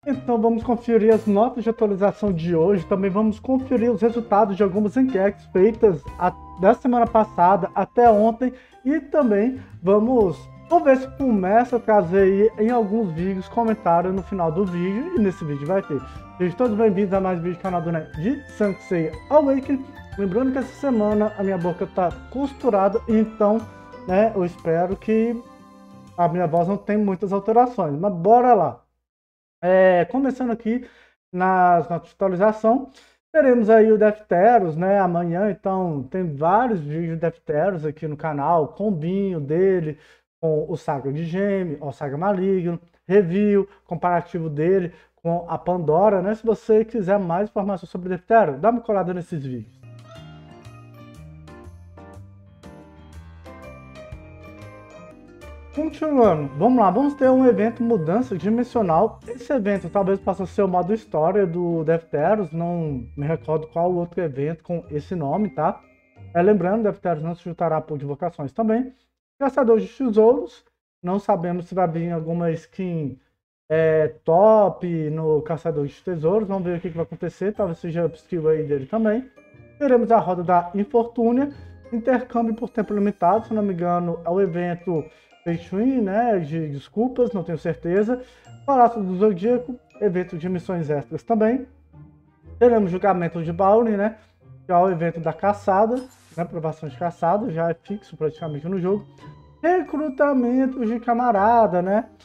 Então vamos conferir as notas de atualização de hoje, também vamos conferir os resultados de algumas enquetes feitas da semana passada até ontem e também vamos ver se começa a trazer aí em alguns vídeos comentários no final do vídeo e nesse vídeo vai ter. Sejam todos bem-vindos a mais um vídeo do canal do Nerd de Sansei Awakening. Lembrando que essa semana a minha boca está costurada, então eu espero que a minha voz não tenha muitas alterações, mas bora lá. Começando aqui nas notas de atualização, teremos aí o Defteros, amanhã, então tem vários vídeos de Defteros aqui no canal, combinho dele com o Saga de Gêmeos, o Saga Maligno, review, comparativo dele com a Pandora, Se você quiser mais informações sobre o Defteros, dá uma colada nesses vídeos. Continuando, vamos lá, vamos ter um evento mudança dimensional. Esse evento talvez possa ser o modo história do Defteros, não me recordo qual outro evento com esse nome, tá? Lembrando, Defteros não se juntará por invocações também. Caçador de tesouros, não sabemos se vai vir alguma skin top no Caçador de Tesouros, vamos ver o que vai acontecer, talvez seja o skill aí dele também. Teremos a roda da Infortúnia, intercâmbio por tempo limitado, se não me engano é o evento Patreon, de desculpas, não tenho certeza. Palácio do Zodíaco, evento de missões extras também. Teremos julgamento de Bauri, que é o evento da caçada, aprovação de caçada, já é fixo praticamente no jogo. Recrutamento de camarada,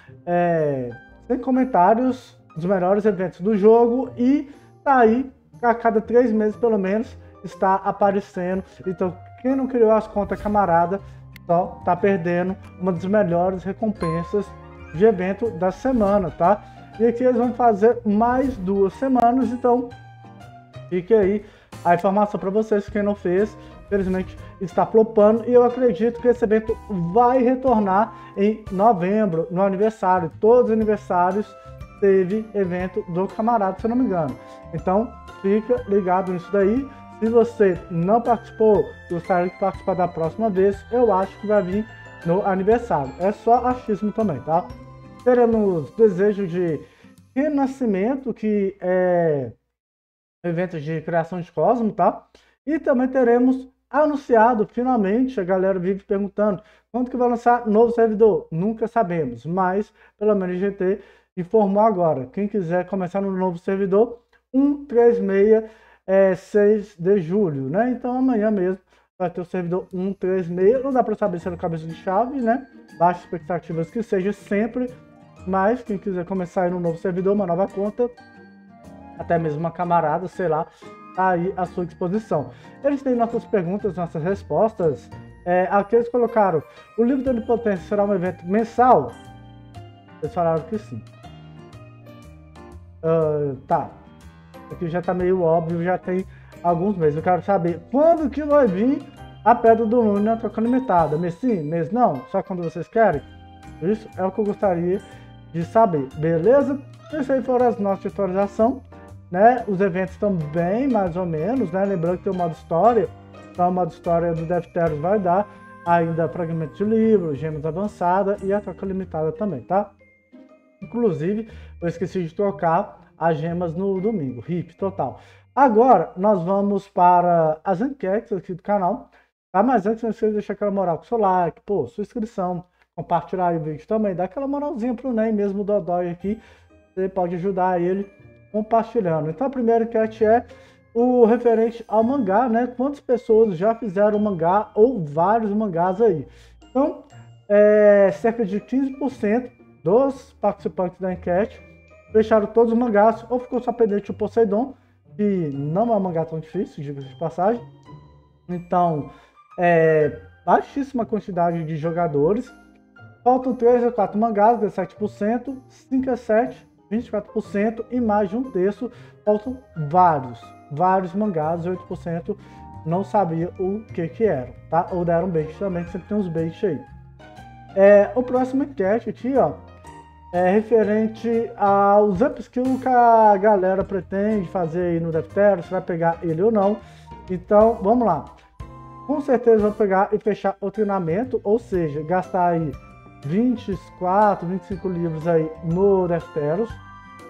sem comentários, os melhores eventos do jogo e tá aí, a cada 3 meses pelo menos, está aparecendo. Então, quem não criou as contas camarada, só tá perdendo uma das melhores recompensas de evento da semana, tá? E aqui eles vão fazer mais 2 semanas, então fique aí a informação para vocês, quem não fez, infelizmente está flopando, e eu acredito que esse evento vai retornar em novembro, no aniversário. Todos os aniversários teve evento do camarada, se eu não me engano. Então, fica ligado nisso daí. Se você não participou, gostaria de participar da próxima vez, eu acho que vai vir no aniversário. É só achismo também, tá? Teremos desejo de renascimento, que é evento de criação de cosmos, tá? E também teremos anunciado, finalmente, a galera vive perguntando, quando que vai lançar novo servidor? Nunca sabemos, mas pelo menos a GT informou agora. Quem quiser começar no novo servidor, 136 6 de julho, Então amanhã mesmo vai ter o servidor 136, não dá para saber se é no cabeça de chave, Baixas expectativas que seja sempre, mas quem quiser começar aí no novo servidor, uma nova conta, até mesmo uma camarada, sei lá, tá aí à sua disposição. Eles têm nossas perguntas, nossas respostas. Aqui eles colocaram, o livro da Onipotência será um evento mensal? Eles falaram que sim. Tá. Aqui já tá meio óbvio, já tem alguns meses. Eu quero saber quando que vai vir a Pedra do Lume na troca limitada. Mês sim, mês não? Só quando vocês querem? Isso é o que eu gostaria de saber, beleza? Isso aí foram as notas de atualização, Os eventos estão bem mais ou menos, Lembrando que tem o modo história. Então o modo história do Defteros vai dar ainda fragmentos de livro, gemas avançadas e a troca limitada também, tá? Inclusive, eu esqueci de trocar as gemas no domingo, RIP total. Agora, nós vamos para as enquetes aqui do canal, tá? Mas antes, não esqueça de deixar aquela moral com o seu like, sua inscrição, compartilhar o vídeo também, dá aquela moralzinha pro Ney, mesmo o Dodói aqui, você pode ajudar ele compartilhando. Então, a primeira enquete é o referente ao mangá, Quantas pessoas já fizeram mangá ou vários mangás aí? Então, cerca de 15% dos participantes da enquete fecharam todos os mangás, ou ficou só pendente o Poseidon, que não é um mangá tão difícil, diga-se de passagem. Então, baixíssima quantidade de jogadores. Faltam 3 a 4 mangás, 17%, 5 a 7, 24%, e mais de 1/3 faltam vários mangás, 8% não sabia o que eram, tá? Ou deram bait também, que sempre tem uns bait aí. O próximo enquete aqui, referente aos upskills que a galera pretende fazer aí no Defteros, se vai pegar ele ou não. Então, vamos lá. Com certeza vou pegar e fechar o treinamento, ou seja, gastar aí 24, 25 livros aí no Defteros.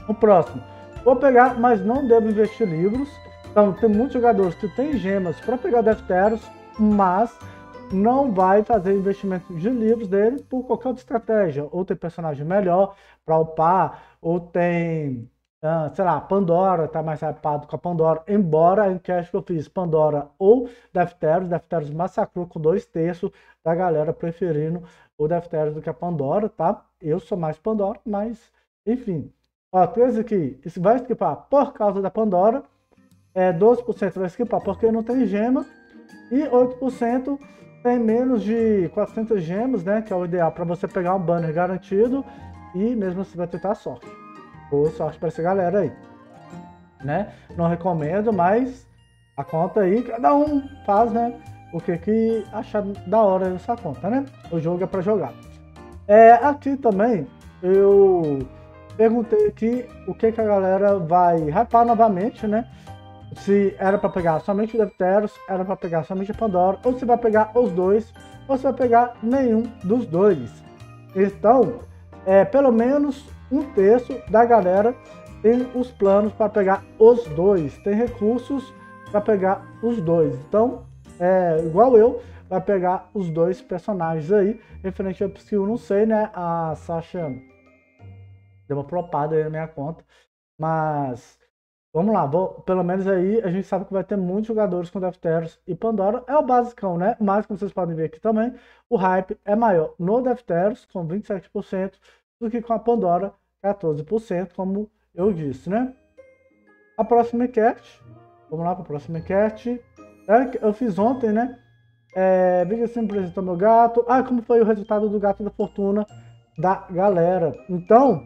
O próximo, vou pegar, mas não devo investir livros. Então, tem muitos jogadores que têm gemas para pegar Defteros, mas não vai fazer investimento de livros dele por qualquer outra estratégia. Ou tem personagem melhor para upar, ou tem, sei lá, Pandora, tá mais hypado com a Pandora. Embora a enquete que eu fiz, Pandora ou Defteros massacrou com 2/3 da galera preferindo o Defteros do que a Pandora, tá? Eu sou mais Pandora, mas enfim. Ó, 13 aqui, isso vai esquipar por causa da Pandora, 12% vai esquipar porque não tem gema, e 8% tem menos de 400 gemas, né, que é o ideal para você pegar um banner garantido, e mesmo assim vai tentar sorte. Boa sorte para essa galera aí, né? Não recomendo, mas a conta aí, cada um faz, né, o que achar da hora nessa conta, né? O jogo é para jogar. Aqui também eu perguntei aqui o que a galera vai hypar novamente, né? Se era para pegar somente o Defteros, era para pegar somente a Pandora, ou se vai pegar os dois, ou se vai pegar nenhum dos dois. Então, pelo menos 1/3 da galera tem os planos para pegar os dois, tem recursos para pegar os dois. Então, igual eu, vai pegar os dois personagens aí. Referente ao skill, não sei, né? A Sasha deu uma flopada aí na minha conta, mas vamos lá, pelo menos aí a gente sabe que vai ter muitos jogadores com Defteros e Pandora, é o basicão, né? Mas como vocês podem ver aqui também, o hype é maior no Defteros, com 27%, do que com a Pandora, 14%, como eu disse, né? A próxima enquete, vamos lá para a próxima enquete, eu fiz ontem, né? Vídeo assim, apresentou meu gato. Como foi o resultado do gato da fortuna da galera? Então,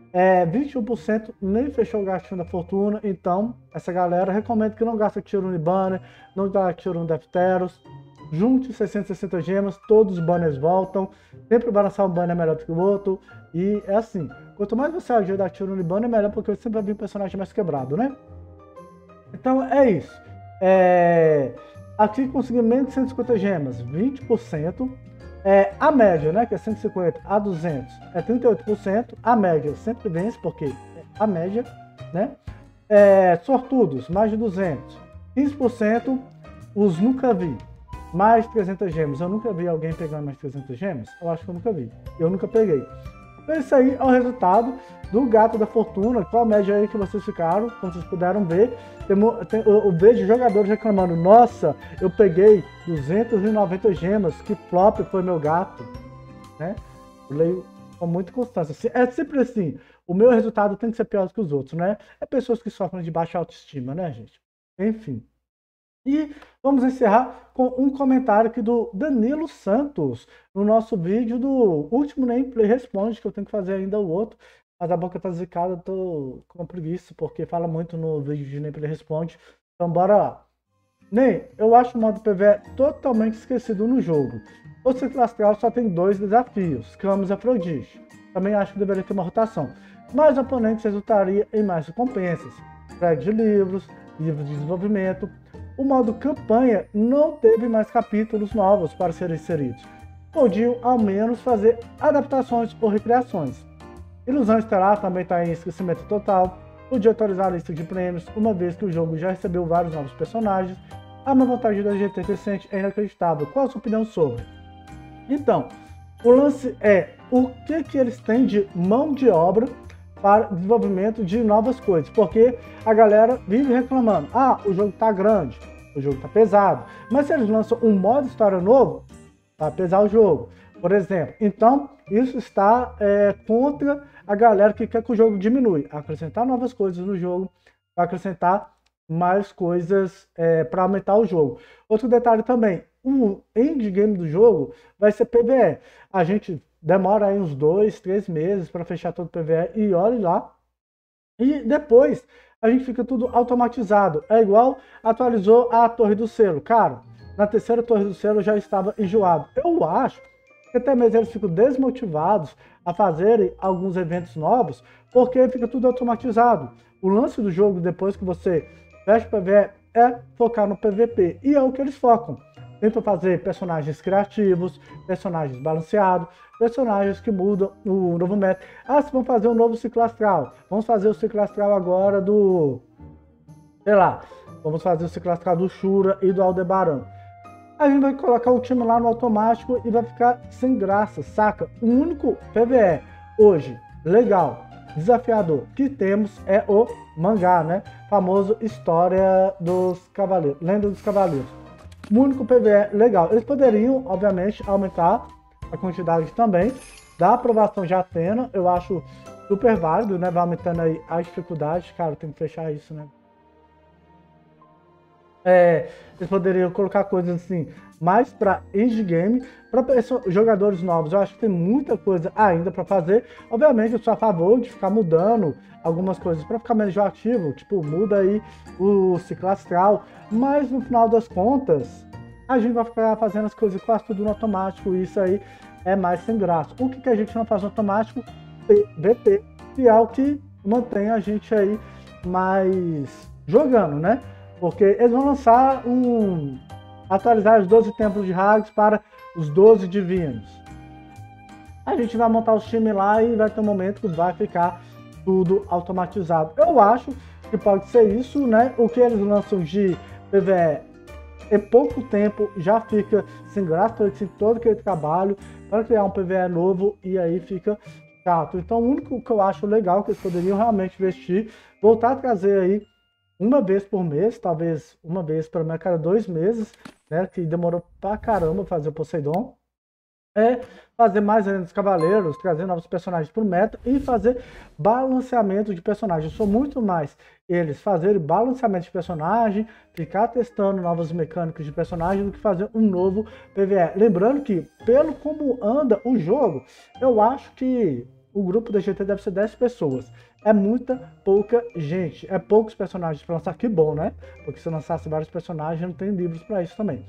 21% nem fechou o gatinho da fortuna. Então, essa galera recomendo que não gaste Tirune Banner, não gaste Tirune Defteros. Junte 660 gemas, todos os banners voltam. Sempre balançar um banner melhor do que o outro. E é assim, quanto mais você ajudar a Tirune Banner, melhor, porque sempre vai vir um personagem mais quebrado, né? Então, é isso. Aqui consegui menos de 150 gemas, 20%. A média, né, que é 150 a 200, é 38%. A média sempre vence, porque é a média, né? Sortudos, mais de 200, 15%. Os nunca vi, mais de 300 gemas. Eu nunca vi alguém pegando mais de 300 gemas. Eu acho que eu nunca vi. Eu nunca peguei. Então, isso aí é o resultado do gato da fortuna. Qual a média aí que vocês ficaram? Como vocês puderam ver, eu vejo jogadores reclamando: nossa, eu peguei 290 gemas, que flop foi meu gato, né? Eu leio com muita constância. É sempre assim, o meu resultado tem que ser pior do que os outros, né? É pessoas que sofrem de baixa autoestima, né, gente? Enfim. E vamos encerrar com um comentário aqui do Danilo Santos, no nosso vídeo do último Nameplay Responde, que eu tenho que fazer ainda o outro, mas a boca tá zicada, eu tô com preguiça, porque fala muito no vídeo de Nameplay Responde. Então bora lá. Nem, eu acho o modo PvE totalmente esquecido no jogo. O Ciclo Astral só tem 2 desafios, Camus e Afrodite. Também acho que deveria ter uma rotação, mas oponentes resultaria em mais recompensas, frag de livros de desenvolvimento. O modo campanha não teve mais capítulos novos para serem inseridos. Podiam ao menos fazer adaptações ou recriações. Ilusão Estelar também está em esquecimento total. Podia atualizar a lista de prêmios, uma vez que o jogo já recebeu vários novos personagens. A má vontade da GT recente é inacreditável. Qual a sua opinião sobre? Então, o lance é o que eles têm de mão de obra para desenvolvimento de novas coisas, porque a galera vive reclamando: o jogo tá grande, o jogo tá pesado, mas se eles lançam um modo história novo, vai pesar o jogo, por exemplo. Então, isso está contra a galera que quer que o jogo diminui, acrescentar novas coisas no jogo, vai acrescentar mais coisas para aumentar o jogo. Outro detalhe também, o endgame do jogo vai ser PvE. A gente demora aí uns 2, 3 meses para fechar todo o PvE e olhe lá. E depois a gente fica tudo automatizado. É igual atualizou a Torre do Selo. Cara, na terceira Torre do Selo já estava enjoado. Eu acho que até mesmo eles ficam desmotivados a fazerem alguns eventos novos, porque fica tudo automatizado. O lance do jogo, depois que você fecha o PvE, é focar no PVP. E é o que eles focam. tentam fazer personagens criativos, personagens balanceados, personagens que mudam o novo meta. Ah, se vão fazer um novo ciclo astral. Vamos fazer o ciclo astral agora do... sei lá, vamos fazer o ciclo astral do Shura e do Aldebaran. A gente vai colocar o time lá no automático e vai ficar sem graça, saca? O único PvE hoje, legal, desafiador que temos é o mangá, né? Famoso História dos Cavaleiros, Lenda dos Cavaleiros. O único PvE legal. Eles poderiam, obviamente, aumentar a quantidade também da aprovação de Athena. Eu acho super válido, né? Vai aumentando aí a dificuldade. Cara, tem que fechar isso, né? Eles poderiam colocar coisas assim mais para endgame, para jogadores novos. Eu acho que tem muita coisa ainda para fazer. Obviamente eu sou a favor de ficar mudando algumas coisas para ficar menos ativo, tipo, muda aí o ciclo astral, mas no final das contas a gente vai ficar fazendo as coisas quase tudo no automático, e isso aí é mais sem graça. O que a gente não faz no automático? PVP, que é o que mantém a gente aí mais jogando, né? Porque eles vão lançar atualizar os 12 templos de Haggs para os 12 divinos. A gente vai montar os times lá e vai ter um momento que vai ficar tudo automatizado. Eu acho que pode ser isso, né? O que eles lançam de PvE em pouco tempo já fica sem graça, assim, todo aquele trabalho para criar um PvE novo, e aí fica chato. Então o único que eu acho legal que eles poderiam realmente investir, voltar a trazer aí uma vez por mês, talvez uma vez para mim a cada 2 meses, né, que demorou pra caramba fazer o Poseidon, é fazer mais Lenda dos Cavaleiros, trazer novos personagens pro meta e fazer balanceamento de personagens. Eu sou muito mais eles fazerem balanceamento de personagem, ficar testando novas mecânicas de personagem, do que fazer um novo PvE. Lembrando que, pelo como anda o jogo, eu acho que o grupo da GT deve ser 10 pessoas. É muita pouca gente. É poucos personagens para lançar. Que bom, né? Porque se eu lançasse vários personagens, não tem livros para isso também.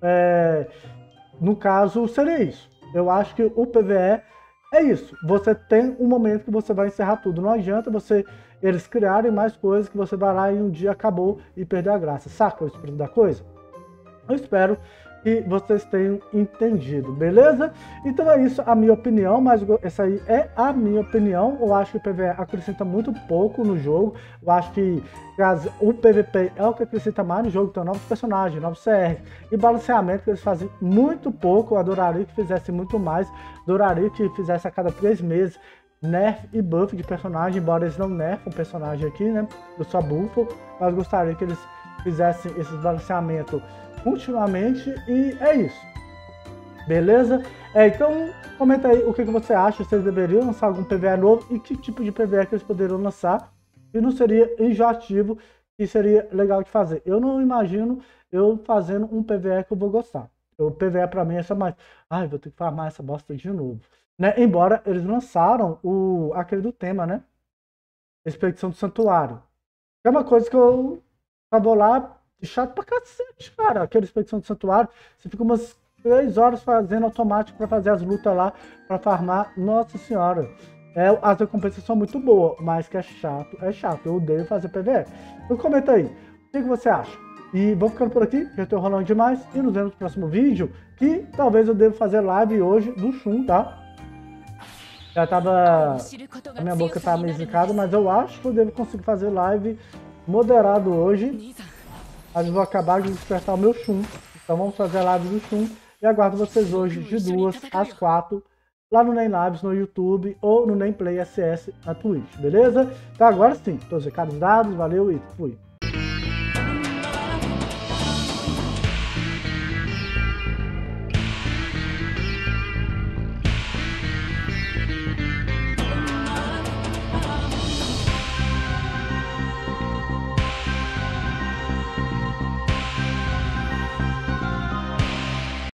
No caso, seria isso. Eu acho que o PvE é isso. Você tem um momento que você vai encerrar tudo. Não adianta eles criarem mais coisas que você vai lá e um dia acabou e perder a graça. Saca o espírito da coisa? Eu espero que vocês tenham entendido, beleza? Então é isso, a minha opinião, mas essa aí é a minha opinião. Eu acho que o PvE acrescenta muito pouco no jogo. Eu acho que o PvP é o que acrescenta mais no jogo. Então, novos personagens, novos CR e balanceamento que eles fazem muito pouco. Eu adoraria que fizesse muito mais. Adoraria que fizesse a cada 3 meses nerf e buff de personagem, embora eles não nerfam o personagem aqui, né? Eu só buffo, mas gostaria que eles fizessem esse balanceamento continuamente, e é isso, beleza? Então comenta aí o que você acha, se eles deveriam lançar algum PvE novo e que tipo de PvE que eles poderiam lançar, e não seria enjoativo, e seria legal de fazer. Eu não imagino eu fazendo um PvE que eu vou gostar. O PvE pra mim é só mais, ai, vou ter que farmar essa bosta de novo, né? Embora eles lançaram aquele do tema, né? Expedição do Santuário. É uma coisa que eu vou lá, chato pra cacete, cara. Aquela expedição do Santuário, você fica umas 3 horas fazendo automático pra fazer as lutas lá, pra farmar. Nossa senhora. As recompensas são muito boas, mas que é chato, é chato. Eu odeio fazer PvE. Então comenta aí, o que você acha? E vou ficando por aqui, já estou rolando demais. E nos vemos no próximo vídeo, que talvez eu devo fazer live hoje do Shun, tá? Já tava... a minha boca tá meio zicada, mas eu acho que eu devo conseguir fazer live moderado hoje. Mas eu vou acabar de despertar o meu Shun. Então vamos fazer a live do Shun. E aguardo vocês hoje de 2 às 4 lá no Nem Lives no YouTube ou no Nem Play SS na Twitch, beleza? Então agora sim, todos os recados dados, valeu e fui!